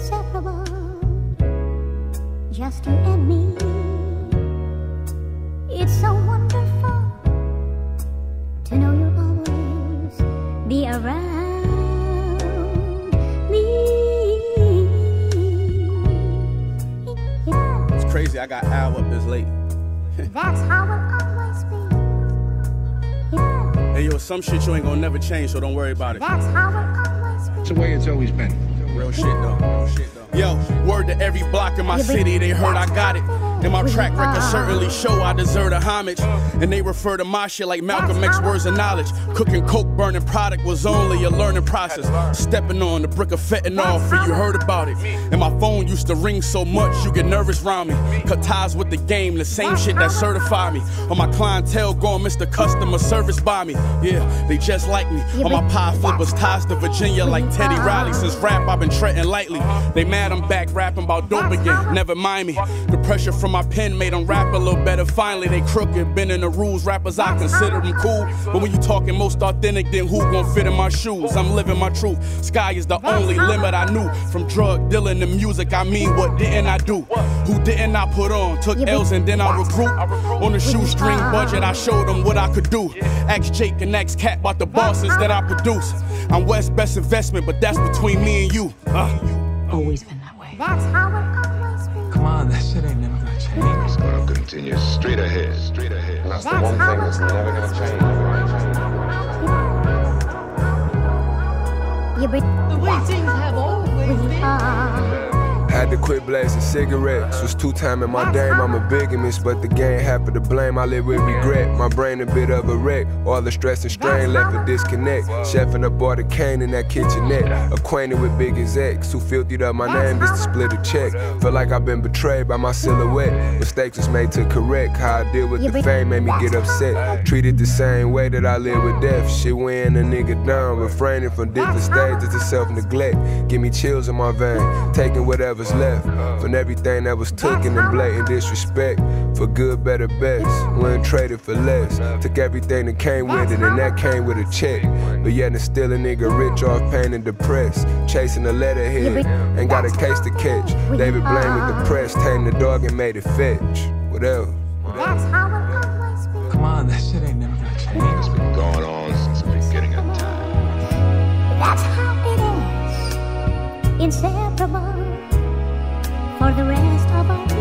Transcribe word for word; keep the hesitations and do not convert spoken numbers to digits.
inseparable, just you and me. It's so wonderful to know you'll always be around me. Yeah. It's crazy, I got Al up this late. That's how it'll always be. Yeah. Hey yo, some shit you ain't gonna never change, so don't worry about it. That's how it'll always be. It's the way it's always been. Real shit though. Real shit though. Yo, word to every block in my city, they heard I got it. And my track record certainly show I deserve a homage. And they refer to my shit like Malcolm X words of knowledge. Cooking coke, burning product was only a learning process. Stepping on the brick of fentanyl for you heard about it. And my phone used to ring so much you get nervous round me. Cut ties with the game, the same shit that certified me. On my clientele going Mister Customer Service by me. Yeah, they just like me. On my pie flippers, ties to Virginia like Teddy Riley. Since rap I've been treading lightly. They mad I'm back rapping about dope again, never mind me. The pressure from my pen made them rap a little better. Finally they crooked, been in the rules. Rappers I consider them cool, but when you talking most authentic, then who gon' fit in my shoes? I'm living my truth. Sky is the only limit I knew. From drug dealing to music, I mean, what didn't I do? Who didn't I put on? Took L's and then I recruit. On the shoestring budget, I showed them what I could do. Ask Jake and ask Cat about the bosses that I produce. I'm West's best investment, but that's between me and you. Uh. Always been that way. That's how it always be. Come on, that shit ain't never gonna change. It's gonna continue straight ahead, straight ahead. That's the one thing that's never gonna change. The way things have always been. Had to quit blazing cigarettes. Was two-time in my dame, I'm a bigamist, but the game happened to blame. I live with regret. My brain a bit of a wreck. All the stress and strain left a disconnect. Chefing up all the cane in that kitchenette. Acquainted with big execs who filthied up my name just to split a check. Feel like I've been betrayed by my silhouette. Mistakes was made to correct. How I deal with the fame made me get upset. Treated the same way that I live with death. Shit weighing a nigga down. Refraining from different stages of self-neglect. Give me chills in my vein. Taking whatever's left from everything that was taken in blatant disrespect. For good, better, best. Wouldn't trade it for less. Took everything that came with it, and that came with a check. But yet it's still a nigga rich off pain and depressed. Chasing a letterhead, ain't got a case to catch. David Blaine with the press, tamed the dog and made it fetch. Whatever. That's how it always be. Come on, that shit ain't never gonna change. It's been going on since the beginning of time. That's how it is. Inseparable for the rest of our